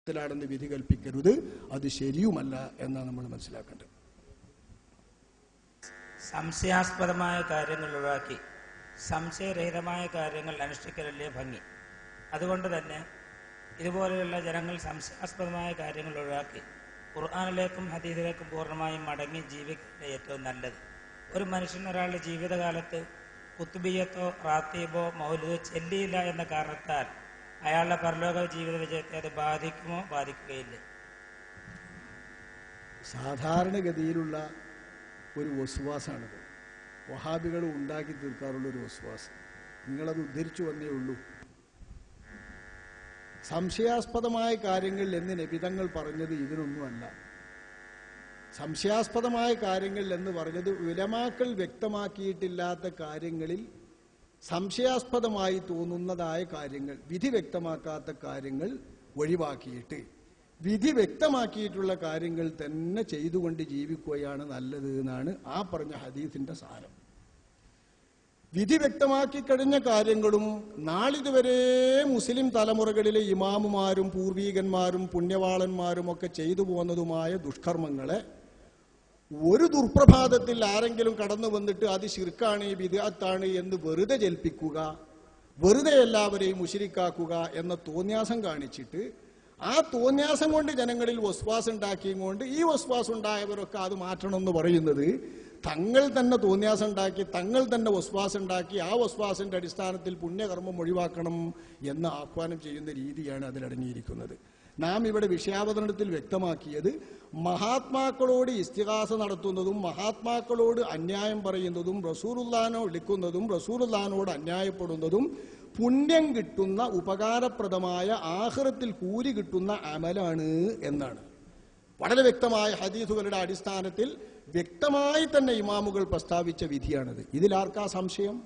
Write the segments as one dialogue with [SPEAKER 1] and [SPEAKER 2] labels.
[SPEAKER 1] ാണെന്ന് വിധി കൽപ്പിക്കരുത്. അത് ശരിയുമല്ല എന്നാണ് നമ്മൾ മനസ്സിലാക്കേണ്ടത്.
[SPEAKER 2] സംശയാസ്പദമായ കാര്യങ്ങൾ ഒഴിവാക്കി സംശയരഹിതമായ കാര്യങ്ങൾ അനുഷ്ഠിക്കലല്ലേ ഭംഗി. അതുകൊണ്ട് തന്നെ ഇതുപോലെയുള്ള ജനങ്ങൾ സംശയാസ്പദമായ കാര്യങ്ങൾ ഒഴിവാക്കി ഖുർആനിലേക്കും ഹദീസിലേക്കും പൂർണ്ണമായും മടങ്ങി ജീവിക്കുന്ന ഏറ്റവും നല്ലത്. ഒരു മനുഷ്യൻ ഒരാളുടെ ജീവിതകാലത്ത് കുത്തുബിയത്തോ റാത്തീബോ മൗലിദോ ചെല്ലിയില്ല എന്ന കാരണത്താൽ അയാളുടെ പരലോക ജീവിത വിജയത്തെ അത് ബാധിക്കുമോ ബാധിക്കുകയില്ല?
[SPEAKER 1] സാധാരണഗതിയിലുള്ള ഒരു വസ്വാസാണിത്. വഹാബികൾ ഉണ്ടാക്കി തീർക്കാറുള്ള ഒരു വസ്വാസ്. നിങ്ങളത് ഉദ്ധരിച്ചു വന്നേ ഉള്ളൂ. സംശയാസ്പദമായ കാര്യങ്ങൾ എന്ന് നബിതങ്ങൾ പറഞ്ഞത് ഇതിനൊന്നുമല്ല. സംശയാസ്പദമായ കാര്യങ്ങൾ എന്ന് പറഞ്ഞത് ഉലമാക്കൾ വ്യക്തമാക്കിയിട്ടില്ലാത്ത കാര്യങ്ങളിൽ സംശയാസ്പദമായി തോന്നുന്നതായ കാര്യങ്ങൾ, വിധി വ്യക്തമാക്കാത്ത കാര്യങ്ങൾ ഒഴിവാക്കിയിട്ട് വിധി വ്യക്തമാക്കിയിട്ടുള്ള കാര്യങ്ങൾ തന്നെ ചെയ്തുകൊണ്ട് ജീവിക്കുകയാണ് നല്ലത് എന്നാണ് ആ പറഞ്ഞ ഹദീസിന്റെ സാരം. വിധി വ്യക്തമാക്കി കഴിഞ്ഞ കാര്യങ്ങളും നാളിതുവരെ മുസ്ലിം തലമുറകളിലെ ഇമാമുമാരും പൂർവീകന്മാരും പുണ്യവാളന്മാരും ഒക്കെ ചെയ്തു പോന്നതുമായ ദുഷ്കർമ്മങ്ങളെ ഒരു ദുർപ്രഭാതത്തിൽ ആരെങ്കിലും കടന്നു വന്നിട്ട് അത് ശിർക്കാണ് ബിദ്അത്താണ് എന്ന് വെറുതെ ജൽപ്പിക്കുക, വെറുതെ എല്ലാവരെയും മുശ്രിക്കാക്കുക എന്ന തോന്യാസം കാണിച്ചിട്ട് ആ തോന്യാസം കൊണ്ട് ജനങ്ങളിൽ വസ്വാസ് ഉണ്ടാക്കിയും കൊണ്ട് ഈ വസ്വാസ് ഉണ്ടായവരൊക്കെ അത് മാറ്റണം എന്ന് പറയുന്നത് തങ്ങൾ തന്നെ തോന്യാസം ഉണ്ടാക്കി, തങ്ങൾ തന്നെ വസ്വാസ് ഉണ്ടാക്കി, ആ വസ്വാസിന്റെ അടിസ്ഥാനത്തിൽ പുണ്യകർമ്മം ഒഴിവാക്കണം എന്ന് ആഹ്വാനം ചെയ്യുന്ന രീതിയാണ് അതിലടങ്ങിയിരിക്കുന്നത്. നാം ഇവിടെ വിഷയാവതരണത്തിൽ വ്യക്തമാക്കിയത് മഹാത്മാക്കളോട് ഇസ്തിഗാസ നടത്തുന്നതും മഹാത്മാക്കളോട് അന്യായം പറയുന്നതും റസൂലുള്ളാഹിനെ വിളിക്കുന്നതും റസൂലുള്ളാഹിനോട് അന്യായപ്പെടുന്നതും പുണ്യം കിട്ടുന്ന ഉപകാരപ്രദമായ ആഖിറത്തിൽ കൂലി കിട്ടുന്ന അമലാണ് എന്നാണ്. വളരെ വ്യക്തമായ ഹദീസുകളുടെ അടിസ്ഥാനത്തിൽ വ്യക്തമായി തന്നെ ഇമാമുകൾ പ്രസ്താവിച്ച വിധിയാണിത്. ഇതിലാർക്കാ സംശയം?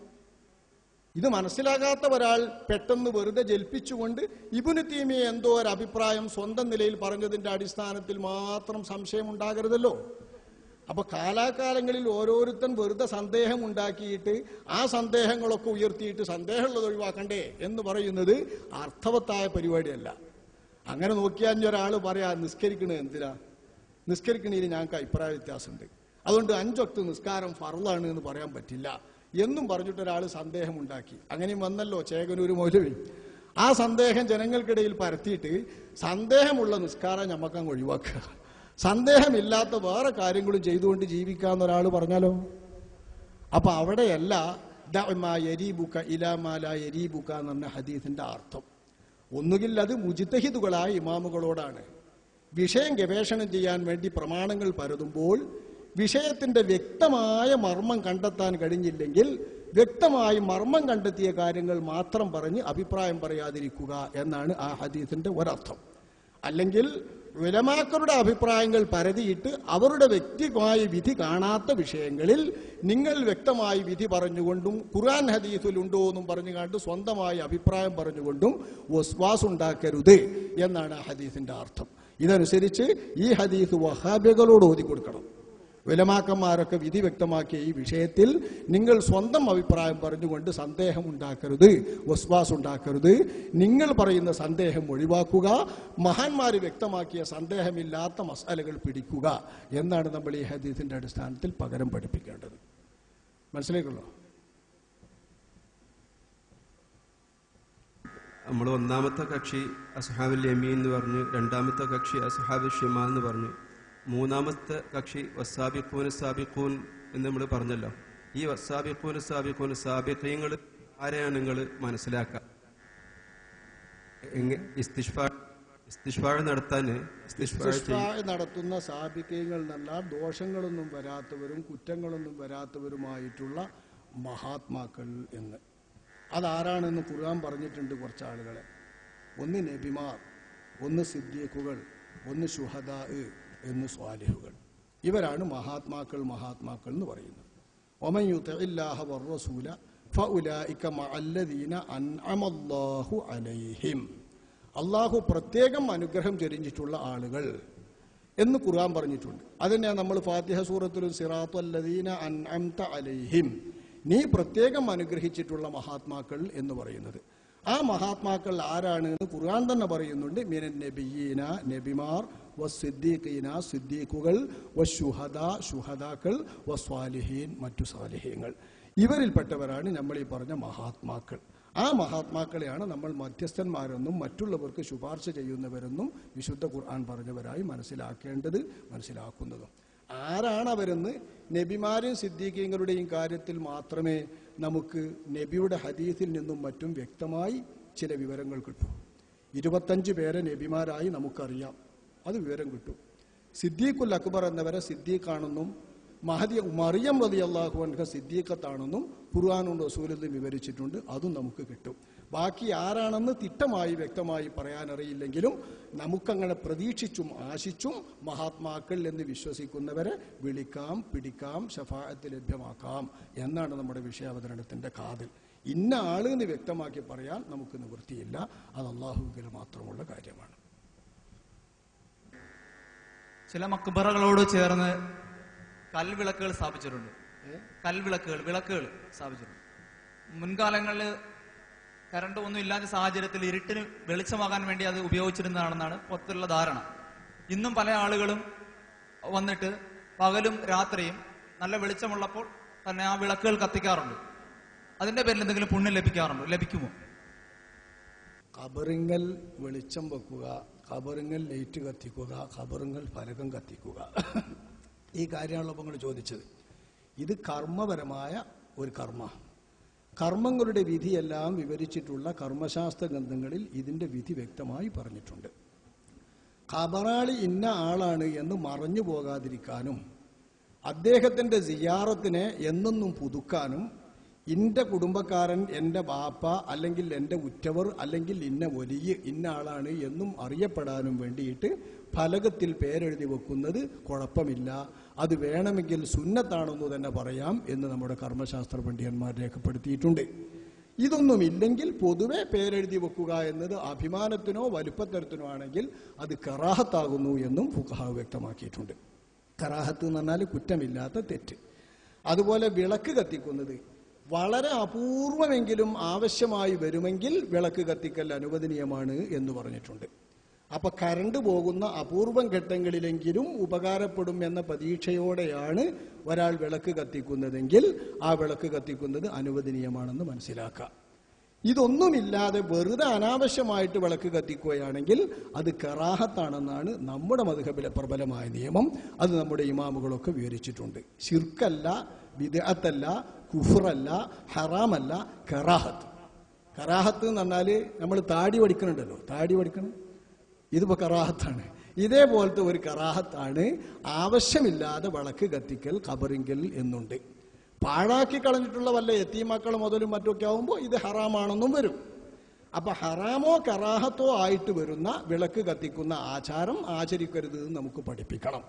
[SPEAKER 1] ഇത് മനസ്സിലാകാത്ത ഒരാൾ പെട്ടെന്ന് വെറുതെ ജൽപ്പിച്ചുകൊണ്ട് ഇബ്നു തൈമിയ്യ എന്തോ ഒരു അഭിപ്രായം സ്വന്തം നിലയിൽ പറഞ്ഞതിന്റെ അടിസ്ഥാനത്തിൽ മാത്രം സംശയം ഉണ്ടാകരുതല്ലോ. അപ്പൊ കാലാകാലങ്ങളിൽ ഓരോരുത്തൻ വെറുതെ സന്ദേഹം ഉണ്ടാക്കിയിട്ട് ആ സന്ദേഹങ്ങളൊക്കെ ഉയർത്തിയിട്ട് സന്ദേഹമുള്ളത് ഒഴിവാക്കണ്ടേ എന്ന് പറയുന്നത് അർത്ഥവത്തായ പരിപാടിയല്ല. അങ്ങനെ നോക്കിയാൽ ഒരാൾ പറയാ നിസ്കരിക്കണേ എന്തിനാ, നിസ്കരിക്കണേന് ഞങ്ങൾക്ക് അഭിപ്രായ വ്യത്യാസമുണ്ട്, അതുകൊണ്ട് 5 വക്ത് നിസ്കാരം ഫർളാണ് എന്ന് പറയാൻ പറ്റില്ല എന്നും പറഞ്ഞിട്ട് ഒരാൾ സന്ദേഹം ഉണ്ടാക്കി. അങ്ങനെയും വന്നല്ലോ ചേകനൂർ മൗലവി. ആ സന്ദേഹം ജനങ്ങൾക്കിടയിൽ പരത്തിയിട്ട് സന്ദേഹമുള്ള നിസ്കാരം ഞമ്മക്കങ്ങ് ഒഴിവാക്കുക, സന്ദേഹമില്ലാത്ത വേറെ കാര്യങ്ങളും ചെയ്തുകൊണ്ട് ജീവിക്കാന്ന് ഒരാൾ പറഞ്ഞാലോ? അപ്പൊ അവിടെയല്ല യരീബുക ഇലാമാല യരീബുക എന്ന് പറഞ്ഞ ഹദീസിന്റെ അർത്ഥം. ഒന്നുകിൽ അത് മുജ്തഹിദുകളായ ഇമാമുകളോടാണ്. വിഷയം ഗവേഷണം ചെയ്യാൻ വേണ്ടി പ്രമാണങ്ങൾ പരതുമ്പോൾ വിഷയത്തിന്റെ വ്യക്തമായ മർമ്മം കണ്ടെത്താൻ കഴിഞ്ഞില്ലെങ്കിൽ വ്യക്തമായി മർമ്മം കണ്ടെത്തിയ കാര്യങ്ങൾ മാത്രം പറഞ്ഞ് അഭിപ്രായം പറയാതിരിക്കുക എന്നാണ് ആ ഹദീസിന്റെ ഒരർത്ഥം. അല്ലെങ്കിൽ ഉലമാക്കളുടെ അഭിപ്രായങ്ങൾ പരതിയിട്ട് അവരുടെ വ്യക്തിമായ വിധി കാണാത്ത വിഷയങ്ങളിൽ നിങ്ങൾ വ്യക്തമായി വിധി പറഞ്ഞുകൊണ്ടും ഖുർആൻ ഹദീസിൽ ഉണ്ടോ എന്നും പറഞ്ഞുകൊണ്ട് സ്വന്തമായി അഭിപ്രായം പറഞ്ഞുകൊണ്ടും വസ്വാസ് ഉണ്ടാക്കരുത് എന്നാണ് ആ ഹദീസിന്റെ അർത്ഥം. ഇതനുസരിച്ച് ഈ ഹദീസ് വഹാബികളോട് ഓതി കൊടുക്കണം. ഉലമാക്കന്മാരൊക്കെ വിധി വ്യക്തമാക്കിയ ഈ വിഷയത്തിൽ നിങ്ങൾ സ്വന്തം അഭിപ്രായം പറഞ്ഞുകൊണ്ട് സന്ദേഹം ഉണ്ടാക്കരുത്, വസ്വാസ് ഉണ്ടാക്കരുത്. നിങ്ങൾ പറയുന്ന സന്ദേഹം ഒഴിവാക്കുക, മഹാന്മാർ വ്യക്തമാക്കിയ സന്ദേഹമില്ലാത്ത മസാലകൾ പിടിക്കുക എന്നാണ് നമ്മൾ ഈ ഹദീസിന്റെ അടിസ്ഥാനത്തിൽ പകരം പഠിപ്പിക്കേണ്ടത്. മനസ്സിലാക്കുള്ളൂ?
[SPEAKER 3] നമ്മൾ ഒന്നാമത്തെ കക്ഷി അസ്ഹാബുൽ യമീൻ എന്ന് പറഞ്ഞു, രണ്ടാമത്തെ കക്ഷി അസ്ഹാബുൽ ഷിമാൽ എന്ന് പറഞ്ഞു, മൂന്നാമത്തെ കക്ഷി വസ്സാബിഖൂൻ സാബിഖൂൻ എന്ന് നമ്മൾ പറഞ്ഞല്ലോ. ഈ വസ്സാബിഖൂൻ സാബിഖൂൻ സാബിഖീങ്ങൾ ആരെയാണ് നിങ്ങൾ മനസ്സിലാക്കുക? ഇസ്തിഷ്ഫാ
[SPEAKER 1] നടത്തുന്ന സാബിഖീങ്ങൾ എന്നല്ല, ദോഷങ്ങളൊന്നും വരാത്തവരും കുറ്റങ്ങളൊന്നും വരാത്തവരുമായിട്ടുള്ള മഹാത്മാക്കൾ എന്ന്. അതാരാണെന്ന് ഖുർആൻ പറഞ്ഞിട്ടുണ്ട് കുറച്ച് ആളുകളെ. ഒന്ന് നബിമാർ, ഒന്ന് സിദ്ദീഖുകൾ, ഒന്ന് ശുഹദാ എന്ന് സ്വാലിഹുകൾ. ഇവരാണ് മഹാത്മാക്കൾ എന്ന് പറയുന്നത്. വമൻ യുതിഇല്ലാഹ വറസൂല ഫഉലൈക മഅല്ലദീന അൻഅമല്ലാഹു അലൈഹിം. അല്ലാഹു പ്രത്യേകം അനുഗ്രഹം ചൊരിഞ്ഞിട്ടുള്ള ആളുകൾ എന്ന് ഖുർആൻ പറഞ്ഞിട്ടുണ്ട്. അതിനെ നമ്മൾ ഫാത്തിഹ സൂറത്തിൽ സിറാത്തുല്ലദീന അൻഅംത അലൈഹിം, നീ പ്രത്യേകം അനുഗ്രഹിച്ചിട്ടുള്ള മഹാത്മാക്കൾ എന്ന് പറയുന്നത്. ആ മഹാത്മാക്കൾ ആരാണ് എന്ന് ഖുർആൻ തന്നെ പറയുന്നുണ്ട്. മിനൻ നബിയീന നബിമാർ, വസ്സിദ്ദീഖീന സിദ്ദീഖുകൾ, വശുഹദാ ശുഹദാക്കൾ, വസ്വാലിഹീൻ മറ്റു സാലിഹീങ്ങൾ. ഇവരിൽപ്പെട്ടവരാണ് നമ്മൾ ഈ പറഞ്ഞ മഹാത്മാക്കൾ. ആ മഹാത്മാക്കളെയാണ് നമ്മൾ മധ്യസ്ഥന്മാരെന്നും മറ്റുള്ളവർക്ക് ശുപാർശ ചെയ്യുന്നവരെന്നും വിശുദ്ധ ഖുർആൻ പറഞ്ഞവരായി മനസ്സിലാക്കുന്നതും. ആരാണ് അവരെന്ന് നബിമാരും സിദ്ദീഖീങ്ങളുടെയും കാര്യത്തിൽ മാത്രമേ നമുക്ക് നബിയുടെ ഹദീസിൽ നിന്നും മറ്റും വ്യക്തമായി ചില വിവരങ്ങൾ കിട്ടും. 25 പേരെ നബിമാരായി നമുക്കറിയാം, അത് വിവരം കിട്ടും. സിദ്ദീഖുൽ അക്ബർ എന്നവരെ സിദ്ദീഖാണെന്നും മറിയം റളിയല്ലാഹു അൻഹ സിദ്ദീഖത്താണെന്നും ഖുർആനും റസൂലും വിവരിച്ചിട്ടുണ്ട്, അതും നമുക്ക് കിട്ടും. ബാക്കി ആരാണെന്ന് തിട്ടമായി വ്യക്തമായി പറയാനറിയില്ലെങ്കിലും നമുക്കങ്ങനെ പ്രതീക്ഷിച്ചും ആശിച്ചും മഹാത്മാക്കൾ എന്ന് വിശ്വസിക്കുന്നവരെ വിളിക്കാം, പിടിക്കാം, ശഫാഅത്ത് ലഭ്യമാക്കാം എന്നാണ് നമ്മുടെ വിഷയാവതരണത്തിന്റെ കാതിൽ. ഇന്ന ആള് എന്ന് വ്യക്തമാക്കി പറയാൻ നമുക്ക് നിവൃത്തിയില്ല, അത് അല്ലാഹുവിൽ മാത്രമുള്ള കാര്യമാണ്.
[SPEAKER 4] ചില മക്ബറകളോട് ചേർന്ന് കൽവിളക്കുകൾ സ്ഥാപിച്ചിട്ടുണ്ട്. വിളക്കുകൾ സ്ഥാപിച്ചിട്ടുണ്ട്. മുൻകാലങ്ങളിൽ കറണ്ട് ഒന്നും ഇല്ലാത്ത സാഹചര്യത്തിൽ ഇരുട്ടിന് വെളിച്ചമാകാൻ വേണ്ടി അത് ഉപയോഗിച്ചിരുന്നതാണെന്നാണ് പുറത്തുള്ള ധാരണ. ഇന്നും പല ആളുകളും വന്നിട്ട് പകലും രാത്രിയും നല്ല വെളിച്ചമുള്ളപ്പോൾ തന്നെ ആ വിളക്കുകൾ കത്തിക്കാറുണ്ട്. അതിന്റെ പേരിൽ എന്തെങ്കിലും പുണ്യം ലഭിക്കുമോ?
[SPEAKER 1] ഖബറിങ്ങൽ വെളിച്ചം വെക്കുക, ഖബറിങ്ങൽ ലൈറ്റ് കത്തിക്കുക, ഖബറിങ്ങൽ ഫലകം കത്തിക്കുക, ഈ കാര്യമാണല്ലോ നിങ്ങൾ ചോദിച്ചത്. ഇത് കർമ്മപരമായ ഒരു കർമ്മങ്ങളുടെ വിധിയെല്ലാം വിവരിച്ചിട്ടുള്ള കർമ്മശാസ്ത്ര ഗ്രന്ഥങ്ങളിൽ ഇതിന്റെ വിധി വ്യക്തമായി പറഞ്ഞിട്ടുണ്ട്. ഖബറാളി ഇന്ന ആളാണ് എന്ന് മറഞ്ഞു പോകാതിരിക്കാനും അദ്ദേഹത്തിന്റെ സിയാറത്തിനെ എന്നെന്നും പുതുക്കാനും ഇന്റെ കുടുംബക്കാരൻ, എൻ്റെ ബാപ്പ അല്ലെങ്കിൽ എൻ്റെ ഉറ്റവർ അല്ലെങ്കിൽ ഇന്ന വലിയ ഇന്ന ആളാണ് എന്നും അറിയപ്പെടാനും വേണ്ടിയിട്ട് ഫലകത്തിൽ പേരെഴുതി വെക്കുന്നത് കുഴപ്പമില്ല, അത് വേണമെങ്കിൽ സുന്നത്താണെന്ന് തന്നെ പറയാം എന്ന് നമ്മുടെ കർമ്മശാസ്ത്ര പണ്ഡിതന്മാർ രേഖപ്പെടുത്തിയിട്ടുണ്ട്. ഇതൊന്നുമില്ലെങ്കിൽ പൊതുവെ പേരെഴുതി വെക്കുക എന്നത് അഭിമാനത്തിനോ വലുപ്പത്തരത്തിനോ ആണെങ്കിൽ അത് കറാഹത്താകുന്നു എന്നും ഫുഖഹാവ് വ്യക്തമാക്കിയിട്ടുണ്ട്. കറാഹത്ത് എന്ന് പറഞ്ഞാൽ കുറ്റമില്ലാത്ത തെറ്റ്. അതുപോലെ വിളക്ക് കത്തിക്കുന്നത് വളരെ അപൂർവമെങ്കിലും ആവശ്യമായി വരുമെങ്കിൽ വിളക്ക് കത്തിക്കൽ അനുവദനീയമാണ് എന്ന് പറഞ്ഞിട്ടുണ്ട്. അപ്പൊ കറണ്ട് പോകുന്ന അപൂർവം ഘട്ടങ്ങളിലെങ്കിലും ഉപകാരപ്പെടും എന്ന പ്രതീക്ഷയോടെയാണ് ഒരാൾ വിളക്ക് കത്തിക്കുന്നതെങ്കിൽ ആ വിളക്ക് കത്തിക്കുന്നത് അനുവദനീയമാണെന്ന് മനസ്സിലാക്കാം. ഇതൊന്നുമില്ലാതെ വെറുതെ അനാവശ്യമായിട്ട് വിളക്ക് കത്തിക്കുകയാണെങ്കിൽ അത് കറാഹത്താണെന്നാണ് നമ്മുടെ മദ്ഹബിലെ പ്രബലമായ നിയമം. അത് നമ്മുടെ ഇമാമുകളൊക്കെ വിവരിച്ചിട്ടുണ്ട്. ശിർക്കല്ല, ബിദ്അത്തല്ല, കുഫ്റല്ല, ഹറാമല്ല, കറാഹത്ത്. കറാഹത്ത് എന്ന് പറഞ്ഞാല് നമ്മൾ താടി പഠിക്കണുണ്ടല്ലോ, താടി പഠിക്കണം, ഇതിപ്പോ കറാഹത്താണ്. ഇതേപോലത്തെ ഒരു കറാഹത്താണ് ആവശ്യമില്ലാതെ വിളക്ക് കത്തിക്കൽ ഖബറിങ്കൽ എന്നുണ്ട്. പാഴാക്കി കളഞ്ഞിട്ടുള്ള വല്ല യതീമക്കൾ മുതലും മറ്റൊക്കെ ആവുമ്പോൾ ഇത് ഹറാമാണെന്നും വരും. അപ്പൊ ഹറാമോ കറാഹത്തോ ആയിട്ട് വരുന്ന വിളക്ക് കത്തിക്കുന്ന ആചാരം ആചരിക്കരുത് എന്ന് നമുക്ക് പഠിപ്പിക്കണം.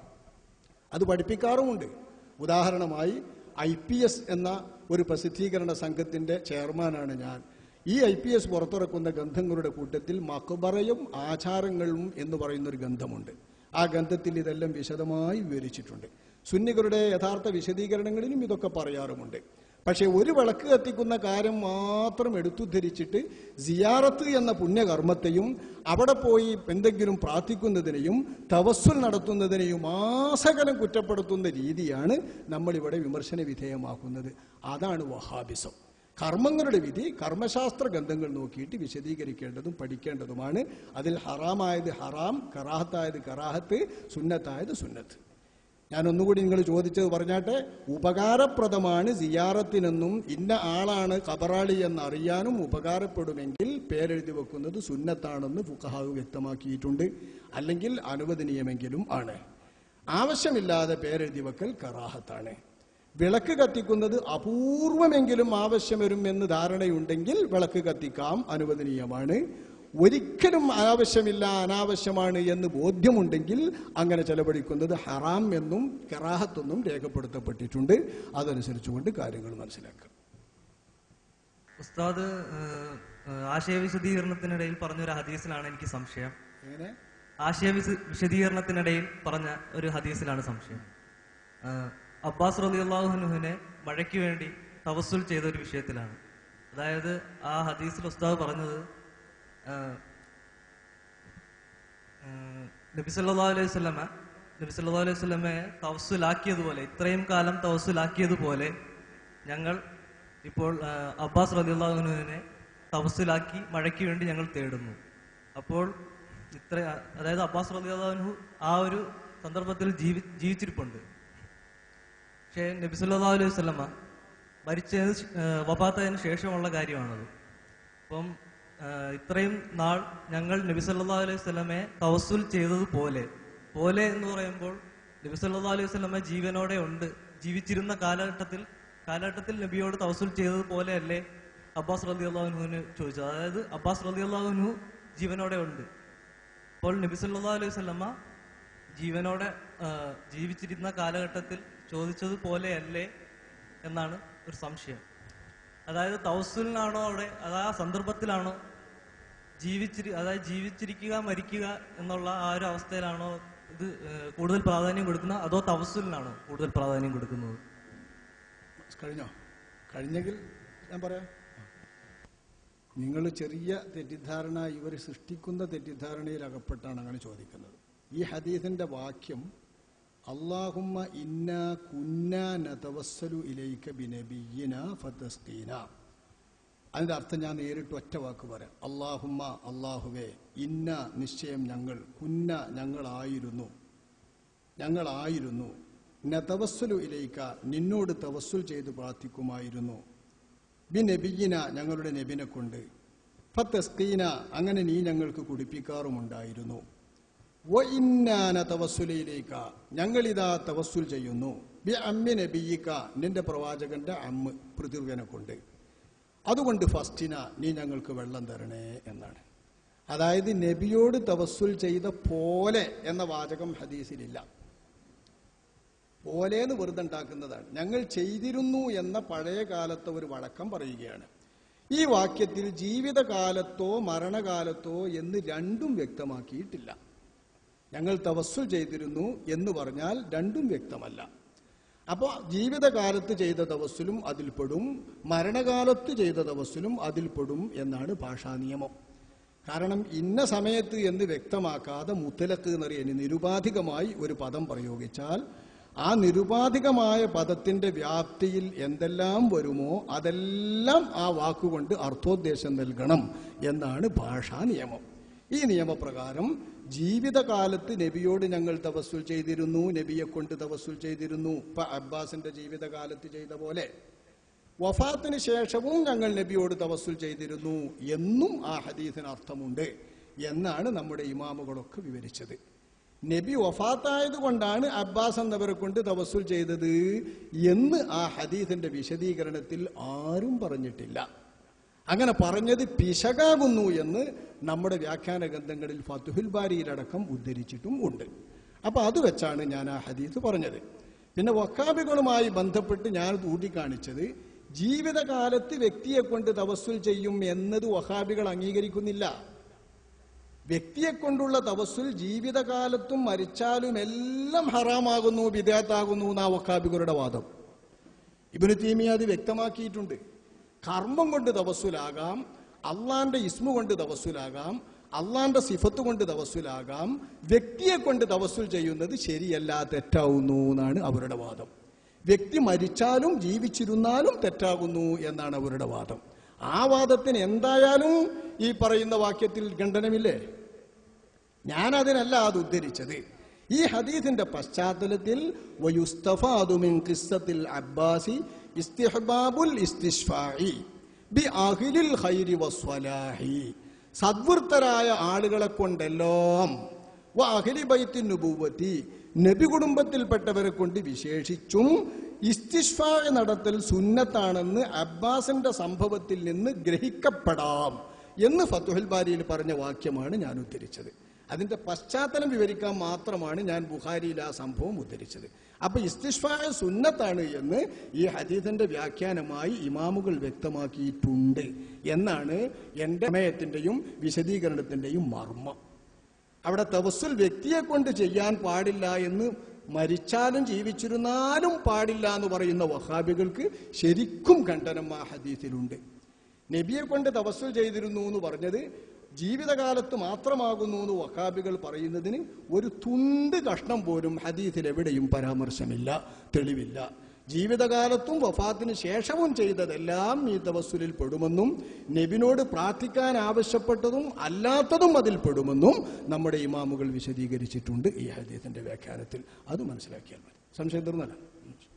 [SPEAKER 1] അത് പഠിപ്പിക്കാറുമുണ്ട്. ഉദാഹരണമായി IPS എന്ന ഒരു പ്രസിദ്ധീകരണ സംഘത്തിന്റെ ചെയർമാനാണ് ഞാൻ. ഈ IPS പുറത്തിറക്കുന്ന ഗ്രന്ഥങ്ങളുടെ കൂട്ടത്തിൽ മക്ബറയും ആചാരങ്ങളും എന്ന് പറയുന്നൊരു ഗ്രന്ഥമുണ്ട്. ആ ഗ്രന്ഥത്തിൽ ഇതെല്ലാം വിശദമായി വിവരിച്ചിട്ടുണ്ട്. സുന്നികളുടെ യഥാർത്ഥ വിശദീകരണങ്ങളിലും ഇതൊക്കെ പറയാറുമുണ്ട്. പക്ഷെ ഒരു വിളക്ക് കത്തിക്കുന്ന കാര്യം മാത്രം എടുത്തുദ്ധരിച്ചിട്ട് സിയാറത്ത് എന്ന പുണ്യകർമ്മത്തെയും അവിടെ പോയി എന്തെങ്കിലും പ്രാർത്ഥിക്കുന്നതിനെയും തവസ്സുൽ നടത്തുന്നതിനെയും ആസകലം കുറ്റപ്പെടുത്തുന്ന രീതിയാണ് നമ്മളിവിടെ വിമർശന വിധേയമാക്കുന്നത്. അതാണ് വഹാബിസം. കർമ്മങ്ങളുടെ വിധി കർമ്മശാസ്ത്ര ഗ്രന്ഥങ്ങൾ നോക്കിയിട്ട് വിശദീകരിക്കേണ്ടതും പഠിക്കേണ്ടതുമാണ്. അതിൽ ഹറാമായത് ഹറാം, കറാഹത്തായത് കറാഹത്ത്, സുന്നത്തായത് സുന്നത്ത്. ഞാനൊന്നുകൂടി നിങ്ങൾ ചോദിച്ചത് പറഞ്ഞാട്ടെ. ഉപകാരപ്രദമാണ് സിയാറത്തിനെന്നും ഇന്ന ആളാണ് ഖബറാളി എന്നറിയാനും ഉപകാരപ്പെടുമെങ്കിൽ പേരെഴുതി വെക്കുന്നത് സുന്നത്താണെന്ന് ഫുഖഹാവ് വ്യക്തമാക്കിയിട്ടുണ്ട്. അല്ലെങ്കിൽ അനുവദനീയമെങ്കിലും ആണ്. ആവശ്യമില്ലാതെ പേരെഴുതി വെക്കൽ കറാഹത്താണ്. വിളക്ക് കത്തിക്കുന്നത് അപൂർവമെങ്കിലും ആവശ്യം വരും എന്ന് ധാരണയുണ്ടെങ്കിൽ വിളക്ക് കത്തിക്കാം, അനുവദനീയമാണ്. ഒരിക്കലും ആവശ്യമില്ല, അനാവശ്യമാണ് എന്ന് ബോധ്യമുണ്ടെങ്കിൽ അങ്ങനെ ചെലവഴിക്കുന്നത് ഹറാം എന്നും കറാഹത്തെന്നും രേഖപ്പെടുത്തപ്പെട്ടിട്ടുണ്ട്. അതനുസരിച്ചുകൊണ്ട് കാര്യങ്ങൾ മനസ്സിലാക്കുക.
[SPEAKER 5] ഉസ്താദ് ആശയ വിശദീകരണത്തിനിടയിൽ പറഞ്ഞൊരു ഹദീസിലാണ് എനിക്ക് സംശയം. വിശദീകരണത്തിനിടയിൽ പറഞ്ഞ ഒരു ഹദീസിലാണ് സംശയം. അബ്ബാസ് റളിയല്ലാഹു അൻഹുവിനെ മഴയ്ക്ക് വേണ്ടി തവസ്സുൽ ചെയ്ത ഒരു വിഷയത്തിലാണ്. അതായത് ആ ഹദീസിൽ ഉസ്താദ് പറഞ്ഞത് നബി സല്ലല്ലാഹു അലൈഹി വസല്ലമയെ തവസ്സുലാക്കിയതുപോലെ, ഇത്രയും കാലം തവസ്സുലാക്കിയതുപോലെ ഞങ്ങൾ ഇപ്പോൾ അബ്ബാസ് റളിയല്ലാഹു അൻഹുവിനെ തവസ്സുലാക്കി മഴയ്ക്ക് വേണ്ടി ഞങ്ങൾ തേടുന്നു. അപ്പോൾ അതായത് അബ്ബാസ് റളിയല്ലാഹു അൻഹു ആ ഒരു സന്ദർഭത്തിൽ ജീവിച്ചിരിപ്പുണ്ട്. പക്ഷേ നബി സല്ലല്ലാഹു അലൈഹി വസല്ലമ വഫാത്തായതിനു ശേഷമുള്ള കാര്യമാണത്. അപ്പം ഇത്രയും നാൾ ഞങ്ങൾ നബി സല്ലല്ലാഹു അലൈഹി വസല്ലമയെ തവസ്സുൽ ചെയ്തതുപോലെ, പോലെ എന്ന് പറയുമ്പോൾ നബി സല്ലല്ലാഹു അലൈഹി വസല്ലമ ജീവനോടെ ഉണ്ട്, ജീവിച്ചിരുന്ന കാലഘട്ടത്തിൽ നബിയോട് തവസ്സുൽ ചെയ്തതുപോലെ അല്ലേ അബ്ബാസ് റളിയല്ലാഹു അൻഹുവിന് ചോദിച്ചത്. അതായത് അബ്ബാസ് റളിയല്ലാഹു അൻഹു ജീവനോടെ ഉണ്ട്, അപ്പോൾ നബി സല്ലല്ലാഹു അലൈഹി വസല്ലമ ജീവനോടെ ജീവിച്ചിരുന്ന കാലഘട്ടത്തിൽ ചോദിച്ചതുപോലെ അല്ലേ എന്നാണ് ഒരു സംശയം. അതായത് തവസ്സുലിനാണോ അവിടെ, ആ സന്ദർഭത്തിലാണോ അതായത് ജീവിച്ചിരിക്കുക മരിക്കുക എന്നുള്ള ആ ഒരു അവസ്ഥയിലാണോ ഇത് കൂടുതൽ പ്രാധാന്യം കൊടുക്കുന്നത്, അതോ തവസ്സുലിനാണോ കൂടുതൽ പ്രാധാന്യം കൊടുക്കുന്നത്?
[SPEAKER 1] കഴിഞ്ഞെങ്കിൽ ഞാൻ പറയാം. നിങ്ങൾ ചെറിയ തെറ്റിദ്ധാരണ, ഇവർ സൃഷ്ടിക്കുന്ന തെറ്റിദ്ധാരണയിൽ അകപ്പെട്ടാണ് അങ്ങനെ ചോദിക്കുന്നത്. ഈ ഹദീസിന്റെ വാക്യം അല്ലാഹുമ്മ ഇന്നാ കുന്നാ നതവസ്സലു ഇലൈക ബിനബിയ്യിന ഫതസ്ഖീന, അതിന്റെ അർത്ഥം ഞാൻ നേരിട്ട് ഒറ്റ വാക്ക് പറയാം. അല്ലാഹുമ്മ, അല്ലാഹുവേ, ഇന്ന നിശ്ചയം ഞങ്ങൾ, കുന്ന ഞങ്ങളായിരുന്നു, നതവസ്സലു ഇലൈക നിന്നോട് തവസ്സുൽ ചെയ്ത് പ്രാർത്ഥിക്കുമായിരുന്നു, ബിനബിയ്യിന ഞങ്ങളുടെ നബിനെ കൊണ്ട്, ഫതസ്ഖീന അങ്ങനെ നീ ഞങ്ങൾക്ക് കുടിപ്പിക്കാറുമുണ്ടായിരുന്നു, വ ഇന്നാന തവസ്സുലയിലേക്ക ഞങ്ങളിതാ തവസ്സുൽ ചെയ്യുന്നു, ബി അമ്മി നബിയിക്ക നിന്റെ പ്രവാചകന്റെ അമ്മ പൃഥ്വിനെ കൊണ്ട്, അതുകൊണ്ട് ഫസ്റ്റിന നീ ഞങ്ങൾക്ക് വെള്ളം തരണേ എന്നാണ്. അതായത് നബിയോട് തവസ്സുൽ ചെയ്ത പോലെ എന്ന വാചകം ഹദീസിലില്ല. പോലെന്ന് വെറുതെ ഉണ്ടാക്കുന്നതാണ്. ഞങ്ങൾ ചെയ്തിരുന്നു എന്ന പഴയ കാലത്തെ ഒരു വഴക്കം പറയുകയാണ്. ഈ വാക്യത്തിൽ ജീവിതകാലത്തോ മരണകാലത്തോ എന്ന് രണ്ടും വ്യക്തമാക്കിയിട്ടില്ല. ഞങ്ങൾ തവസ്സുൽ ചെയ്തിരുന്നു എന്ന് പറഞ്ഞാൽ രണ്ടും വ്യക്തമല്ല. അപ്പോൾ ജീവിതകാലത്ത് ചെയ്ത തവസ്സുലും അതിൽപ്പെടും, മരണകാലത്ത് ചെയ്ത തവസ്സുലും അതിൽപ്പെടും എന്നാണ് ഭാഷാ നിയമം. കാരണം ഇന്ന സമയത്ത് എന്ന് വ്യക്തമാക്കാതെ മുത്തലക്ക് എന്നറിയാൻ നിരുപാധികമായി ഒരു പദം പ്രയോഗിച്ചാൽ ആ നിരുപാധികമായ പദത്തിന്റെ വ്യാപ്തിയിൽ എന്തെല്ലാം വരുമോ അതെല്ലാം ആ വാക്കുകൊണ്ട് അർത്ഥോദ്ദേശം നൽകണം എന്നാണ് ഭാഷാ നിയമം. ഈ നിയമപ്രകാരം ജീവിതകാലത്ത് നബിയോട് ഞങ്ങൾ തവസ്സുൽ ചെയ്തിരുന്നു, നബിയെ കൊണ്ട് തവസ്സുൽ ചെയ്തിരുന്നു, ഇപ്പൊ അബ്ബാസിന്റെ ജീവിതകാലത്ത് ചെയ്ത പോലെ, വഫാത്തിന് ശേഷവും ഞങ്ങൾ നബിയോട് തവസ്സുൽ ചെയ്തിരുന്നു എന്നും ആ ഹദീസിന് അർത്ഥമുണ്ട് എന്നാണ് നമ്മുടെ ഇമാമുകളൊക്കെ വിവരിച്ചത്. നബി വഫാത്തായത് കൊണ്ടാണ് അബ്ബാസ് എന്നവരെ കൊണ്ട് തവസ്സുൽ ചെയ്തത് എന്ന് ആ ഹദീസിന്റെ വിശദീകരണത്തിൽ ആരും പറഞ്ഞിട്ടില്ല. അങ്ങനെ പറഞ്ഞത് പിശകാകുന്നു എന്ന് നമ്മുടെ വ്യാഖ്യാന ഗ്രന്ഥങ്ങളിൽ ഫതുഹുൽ ബാരിയിലടക്കം ഉദ്ധരിച്ചിട്ടും ഉണ്ട്. അപ്പൊ അത് വെച്ചാണ് ഞാൻ ആ ഹദീസ് പറഞ്ഞത്. പിന്നെ വഹാബികളുമായി ബന്ധപ്പെട്ട് ഞാൻ ചൂണ്ടിക്കാണിച്ചത് ജീവിതകാലത്ത് വ്യക്തിയെ കൊണ്ട് തവസ്സുൽ ചെയ്യും എന്നത് വഹാബികൾ അംഗീകരിക്കുന്നില്ല. വ്യക്തിയെ കൊണ്ടുള്ള തവസ്സുൽ ജീവിതകാലത്തും മരിച്ചാലും എല്ലാം ഹറാമാകുന്നു, ബിദഅത്താകുന്നു എന്നാ വഹാബികളുടെ വാദം. ഇബ്നു തൈമിയ്യ അത് വ്യക്തമാക്കിയിട്ടുണ്ട്. കർമ്മം കൊണ്ട് തവസ്സുലാകാം, അള്ളാന്റെ ഇസ്മു കൊണ്ട് തവസ്സുലാകാം, അള്ളാന്റെ സിഫത്ത് കൊണ്ട് തവസ്സുലാകാം. വ്യക്തിയെ കൊണ്ട് തവസ്സുൽ ചെയ്യുന്നത് ശരിയല്ല, തെറ്റാവുന്നു എന്നാണ് അവരുടെ വാദം. വ്യക്തി മരിച്ചാലും ജീവിച്ചിരുന്നാലും തെറ്റാകുന്നു എന്നാണ് അവരുടെ വാദം. ആ വാദത്തിന് എന്തായാലും ഈ പറയുന്ന വാക്യത്തിൽ ഖണ്ഡനമില്ലേ? ഞാനതിനല്ല അത് ഉദ്ധരിച്ചത്. ഈ ഹദീസിന്റെ പശ്ചാത്തലത്തിൽ വയുസ്തഫാദു മിൻ ഖിസ്സത്തിൽ അബ്ബാസി ഇസ്തിഹ്ബാബുൽ ഇസ്തിശ്ഫാഇ ബി അഹ്ലിൽ ഖൈരി വസ്വലാഹി, സദ്വൃത്തരായ ആളുകളെ കൊണ്ടെല്ലാം, വ അഹ്ലി ബൈത്തിൻ നുബുവ്വതി നബി കുടുംബത്തിൽപ്പെട്ടവരെ കൊണ്ട് വിശേഷിച്ചും ഇസ്തിശ്ഫാ നടത്തൽ സുന്നത്താണെന്ന് അബ്ബാസിന്റെ സംഭവത്തിൽ നിന്ന് ഗ്രഹിക്കപ്പെടാം എന്ന് ഫതുഹുൽ ബാരിയിൽ പറഞ്ഞ വാക്യമാണ് ഞാൻ ഉദ്ധരിച്ചത്. അതിന്റെ പശ്ചാത്തലം വിവരിക്കാൻ മാത്രമാണ് ഞാൻ ബുഖാരിയിൽ ആ സംഭവം ഉദ്ധരിച്ചത്. അപ്പൊ ഇസ്തിശ്ഫാ സുന്നത്താണ് എന്ന് ഈ ഹദീസിന്റെ വ്യാഖ്യാനമായി ഇമാമുകൾ വ്യക്തമാക്കിയിട്ടുണ്ട് എന്നാണ് എന്റെ സമയത്തിന്റെയും വിശദീകരണത്തിന്റെയും മർമ്മം. അവിടെ തവസ്സുൽ വ്യക്തിയെ കൊണ്ട് ചെയ്യാൻ പാടില്ല എന്ന് മരിച്ചാലും ജീവിച്ചിരുന്നാലും പാടില്ല എന്ന് പറയുന്ന വഹാബികൾക്ക് ശരിക്കും ഖണ്ഡനം ആ ഹദീസിലുണ്ട്. നബിയെ കൊണ്ട് തവസ്സുൽ ചെയ്തിരുന്നു എന്ന് പറഞ്ഞത് ജീവിതകാലത്ത് മാത്രമാകുന്നു എന്ന് വഹാബികൾ പറയുന്നതിന് ഒരു തുണ്ട് കഷ്ണം പോലും ഹദീസിൽ എവിടെയും പരാമർശമില്ല, തെളിവില്ല. ജീവിതകാലത്തും വഫാത്തിന് ശേഷവും ചെയ്തതെല്ലാം ഈ തവസ്സുലിൽ പെടുമെന്നും നബിനോട് പ്രാർത്ഥിക്കാൻ ആവശ്യപ്പെട്ടതും അല്ലാത്തതും അതിൽ പെടുമെന്നും നമ്മുടെ ഇമാമുകൾ വിശദീകരിച്ചിട്ടുണ്ട് ഈ ഹദീസിന്റെ വ്യാഖ്യാനത്തിൽ. അത് മനസ്സിലാക്കിയാൽ മതി. സംശയം തീർന്നല്ല.